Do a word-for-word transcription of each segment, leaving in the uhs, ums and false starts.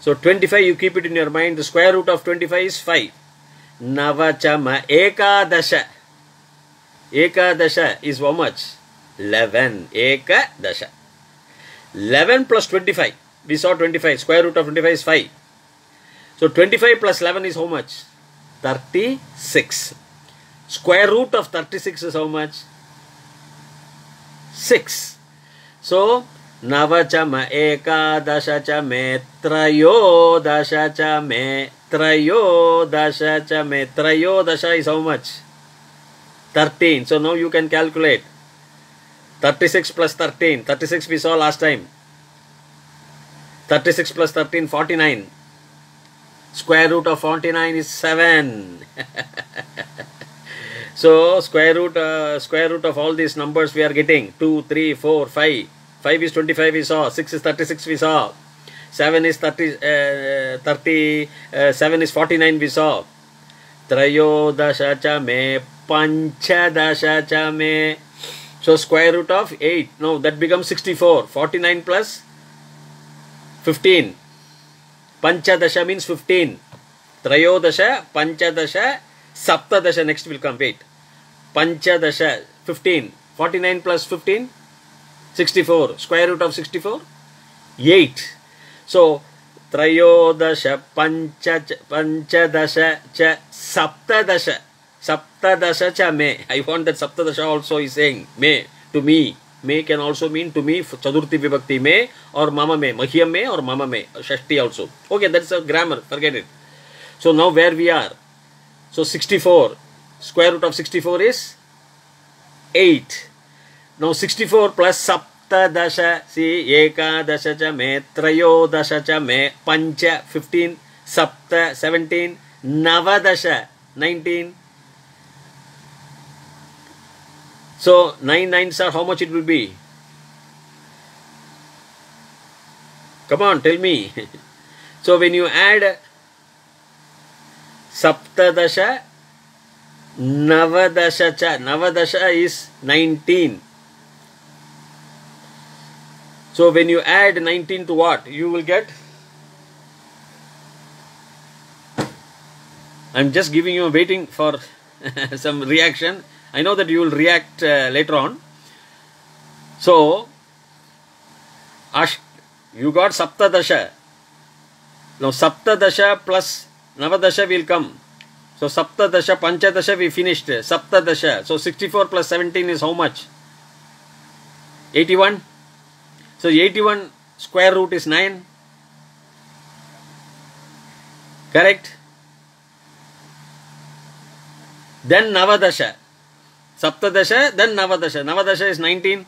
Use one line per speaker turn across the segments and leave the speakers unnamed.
So twenty-five, you keep it in your mind. The square root of twenty-five is five. Navachama ekadasha. Ekadasha is how much? eleven. Ekadasha. eleven plus twenty-five. We saw twenty-five. Square root of twenty-five is five. So twenty-five plus eleven is how much? thirty-six. Square root of thirty-six is how much? six. So Navachama ekadasha cha me trayo dasha cha me trayo dasha cha me trayo dasha is how much? thirteen. So now you can calculate. thirty-six plus thirteen. thirty-six we saw last time. thirty-six plus thirteen, forty-nine. Square root of forty-nine is seven. So square root uh, square root of all these numbers we are getting two, three, four, five. five is twenty-five we saw. six is thirty-six we saw. seven is thirty, uh, thirty, uh, seven is forty-nine we saw. Trayodasha cha me panchadasha cha me. So square root of eight. No, that becomes sixty-four. forty-nine plus fifteen. Panchadasha means fifteen. Trayodasha, Panchadasha, Saptadasha. Next will come. Wait. Panchadasha, fifteen. forty-nine plus fifteen, sixty-four. Square root of sixty-four, eight. So, Trayodasha, Pancha, Panchadasha, cha, Saptadasha. Saptadasha cha me. I want that Saptadasha also is saying me, to me. Me can also mean to me, Chadurthi Vibhakti me or Mama me, Mahyam me or Mama me, Shashti also. Okay, that's a grammar, forget it. So now where we are? So sixty-four, square root of sixty-four is eight. Now sixty-four plus Saptadasha, see, Ekadasha cha me, Trayodasha cha me, Pancha, fifteen, Sapta, seventeen, Navadasha, nineteen. So, nine nines are how much it will be? Come on, tell me. So, when you add Saptadasha, Navadasha cha, Navadasha is nineteen. So, when you add nineteen to what? You will get? I am just giving you, waiting for some reaction. I know that you will react uh, later on. So, Ash, you got Saptadasha. Now, Saptadasha plus Navadasha will come. So, Saptadasha, Panchadasha we finished. Saptadasha. So, sixty-four plus seventeen is how much? eighty-one. So, eighty-one square root is nine. Correct? Then Navadasha. Saptadasha, then Navadasha. Navadasha is nineteen.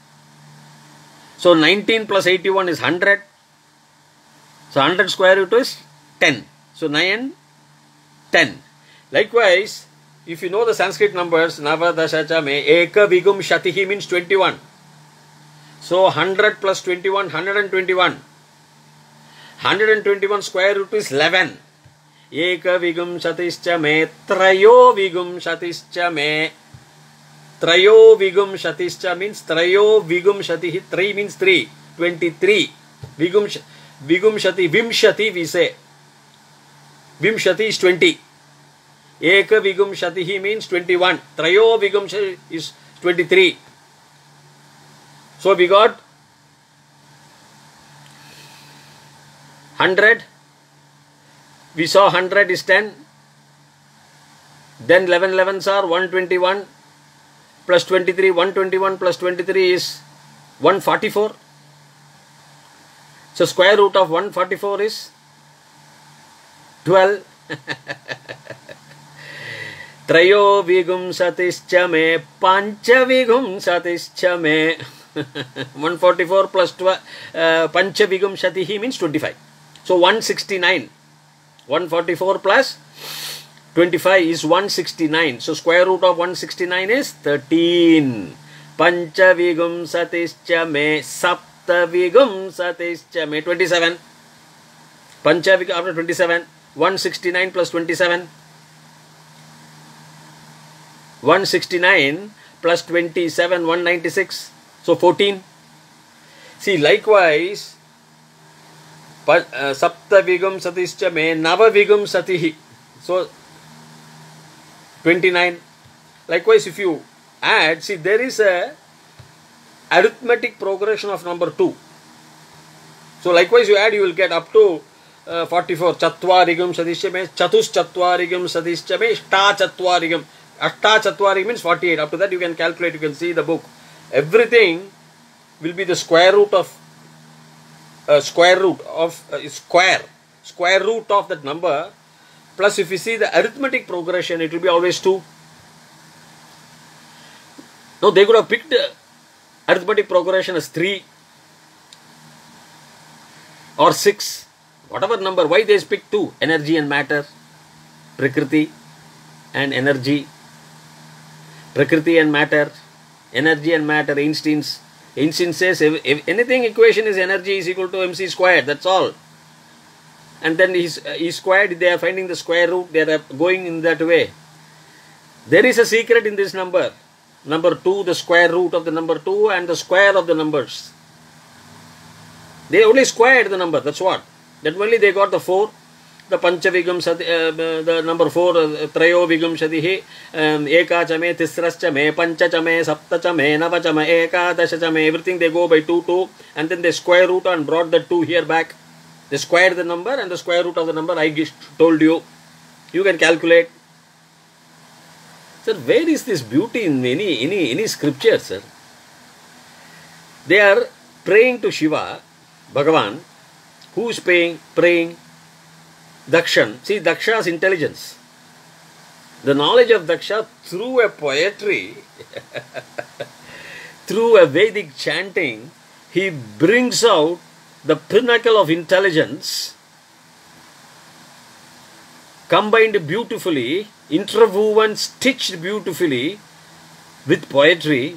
So nineteen plus eighty-one is one hundred. So one hundred square root is ten. So nine, ten. Likewise, if you know the Sanskrit numbers, Navadasha cha me, Eka Vigum Shatihi means twenty-one. So one hundred plus twenty-one, one hundred twenty-one. one hundred twenty-one square root is eleven. Eka Vigum Shatischa me, Trayo Vigum Shatischa me. Trayo Vigum Shatischa means Trayo Vigum Shati. Three means three. twenty-three. Vigum, Vigum Shati. Vimshati we say. Vimshati is twenty. Eka Vigum Shatihi means twenty-one. Trayo Vigum Shati is twenty-three. So we got one hundred. We saw one hundred is ten. Then eleven elevens are one hundred twenty-one. Plus twenty-three, one hundred twenty-one plus twenty-three is one hundred forty-four. So square root of one hundred forty-four is twelve. Trayo Vigum Satischa me, Pancha Vigum Satischa me. one hundred forty-four plus twelve, uh, Pancha Vigum Shatihi means twenty-five. So one hundred sixty-nine. one hundred forty-four plus twenty-five is one hundred sixty-nine. So square root of one hundred sixty-nine is thirteen. Pancha Vigum Satischa me, Sapta Vigum Satischa me, twenty-seven. Pancha Vigum after twenty-seven. one hundred sixty-nine plus twenty-seven. one hundred sixty-nine plus twenty-seven, one hundred ninety-six. So fourteen. See, likewise, Sapta vigam satischa me nava vigam satihi. So twenty-nine. Likewise, if you add, see, there is a arithmetic progression of number two. So likewise, you add, you will get up to uh, forty-four. Chatvarigam sadisya me chatus chatvarigam sadisya me shta chatvarigam. Ashta chatvarigam means forty-eight. Up to that, you can calculate. You can see the book. Everything will be the square root of uh, square root of uh, square square root of that number. Plus, if you see the arithmetic progression, it will be always two. No, they could have picked uh, arithmetic progression as three or six, whatever number. Why they pick two? Energy and matter, Prakriti and energy, Prakriti and matter, energy and matter. Einstein's Einstein says if, if anything equation is energy is equal to mc squared. That's all. And then he's, uh, he squared. They are finding the square root. They are going in that way. There is a secret in this number. Number two, the square root of the number two and the square of the numbers. They only squared the number, that's what. That only they got the four, the panchavigam, sati, uh, the number four, uh, trayo vigam sadihi, um, eka chame, tisras chame, pancha chame, sapta chame, nava chame, eka dasha chame, everything they go by two, two, and then they square root and brought the two here back. They squared the number and the square root of the number I just told you. You can calculate. Sir, where is this beauty in any, any, any scripture, sir? They are praying to Shiva, Bhagavan. Who is praying? Praying? Dakshan. See, Daksha's intelligence. The knowledge of Daksha through a poetry, through a Vedic chanting, he brings out the pinnacle of intelligence, combined beautifully, interwoven, stitched beautifully with poetry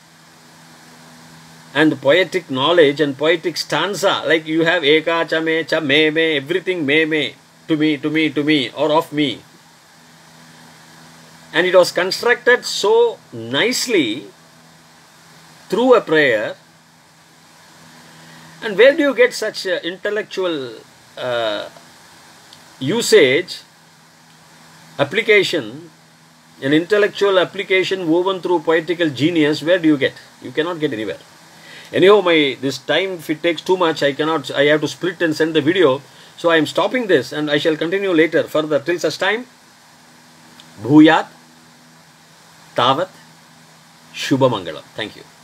and poetic knowledge and poetic stanza. Like you have eka, chame, cha, me, me, everything me, me, to me, to me, to me, or of me. And it was constructed so nicely through a prayer. And where do you get such uh, intellectual uh, usage, application, an intellectual application woven through poetical genius? Where do you get? You cannot get anywhere. Anyhow, my this time, if it takes too much, I cannot, I have to split and send the video. So I am stopping this and I shall continue later further. Till such time, Bhuyat Tavat Shubha Mangalam. Thank you.